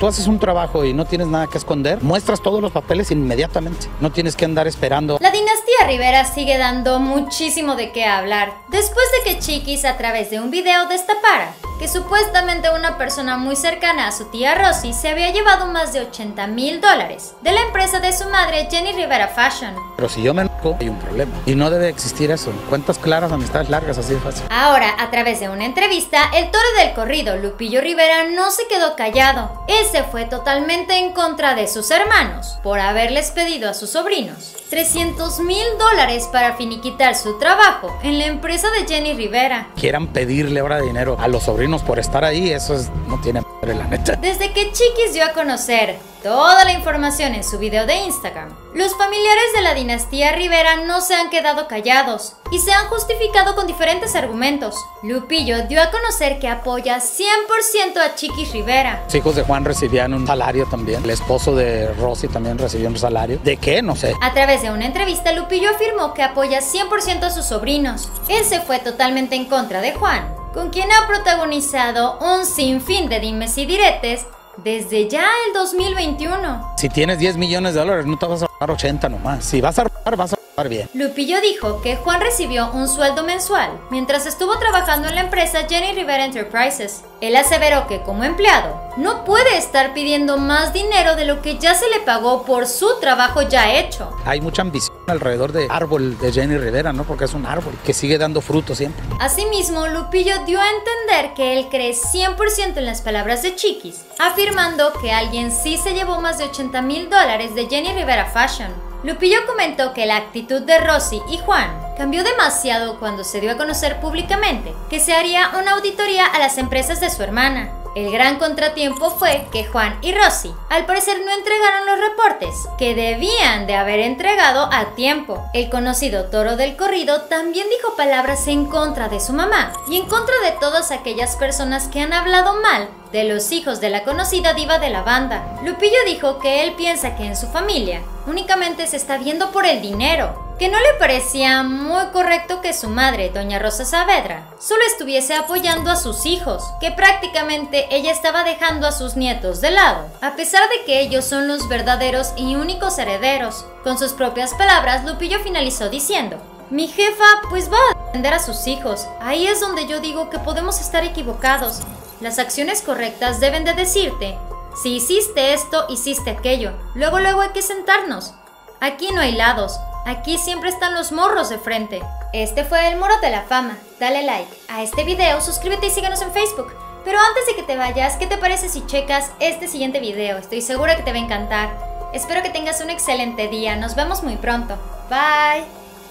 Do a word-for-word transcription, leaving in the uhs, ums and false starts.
Tú haces un trabajo y no tienes nada que esconder, muestras todos los papeles inmediatamente. No tienes que andar esperando. La dinastía Rivera sigue dando muchísimo de qué hablar, después de que Chiquis a través de un video destapara que supuestamente una persona muy cercana a su tía Rosy se había llevado más de ochenta mil dólares de la empresa de su madre, Jenny Rivera Fashion. Pero si yo me enojo, hay un problema. Y no debe existir eso. Cuentas claras, amistades largas, así de fácil. Ahora, a través de una entrevista, el toro del corrido, Lupillo Rivera, no se quedó callado. Él se fue totalmente en contra de sus hermanos por haberles pedido a sus sobrinos trescientos mil dólares para finiquitar su trabajo en la empresa de Jenny Rivera. Quieran pedirle ahora dinero a los sobrinos por estar ahí, eso es, no tiene madre, la neta. Desde que Chiquis dio a conocer toda la información en su video de Instagram, los familiares de la dinastía Rivera no se han quedado callados y se han justificado con diferentes argumentos. Lupillo dio a conocer que apoya cien por ciento a Chiquis Rivera. Los hijos de Juan recibían un salario también, el esposo de Rosy también recibió un salario. ¿De qué? No sé. A través de una entrevista, Lupillo afirmó que apoya cien por ciento a sus sobrinos. Él se fue totalmente en contra de Juan, con quien ha protagonizado un sinfín de dimes y diretes desde ya el dos mil veintiuno. Si tienes diez millones de dólares, no te vas a robar ochenta nomás. Si vas a robar, vas a robar bien. Lupillo dijo que Juan recibió un sueldo mensual mientras estuvo trabajando en la empresa Jenny Rivera Enterprises. Él aseveró que como empleado no puede estar pidiendo más dinero de lo que ya se le pagó por su trabajo ya hecho. Hay mucha ambición alrededor del árbol de Jenny Rivera, ¿no? Porque es un árbol que sigue dando frutos siempre. Asimismo, Lupillo dio a entender que él cree cien por ciento en las palabras de Chiquis, afirmando que alguien sí se llevó más de ochenta mil dólares de Jenny Rivera Fashion. Lupillo comentó que la actitud de Rosy y Juan cambió demasiado cuando se dio a conocer públicamente que se haría una auditoría a las empresas de su hermana. El gran contratiempo fue que Juan y Rosy al parecer no entregaron los reportes que debían de haber entregado a tiempo. El conocido toro del corrido también dijo palabras en contra de su mamá y en contra de todas aquellas personas que han hablado mal de los hijos de la conocida diva de la banda. Lupillo dijo que él piensa que en su familia únicamente se está viendo por el dinero, que no le parecía muy correcto que su madre, doña Rosa Saavedra, solo estuviese apoyando a sus hijos, que prácticamente ella estaba dejando a sus nietos de lado, a pesar de que ellos son los verdaderos y únicos herederos. Con sus propias palabras, Lupillo finalizó diciendo: mi jefa pues va a defender a sus hijos. Ahí es donde yo digo que podemos estar equivocados. Las acciones correctas deben de decirte: si hiciste esto, hiciste aquello. Luego, luego hay que sentarnos. Aquí no hay lados. Aquí siempre están los morros de frente. Este fue el Moro de la Fama. Dale like a este video, suscríbete y síguenos en Facebook. Pero antes de que te vayas, ¿qué te parece si checas este siguiente video? Estoy segura que te va a encantar. Espero que tengas un excelente día. Nos vemos muy pronto. Bye.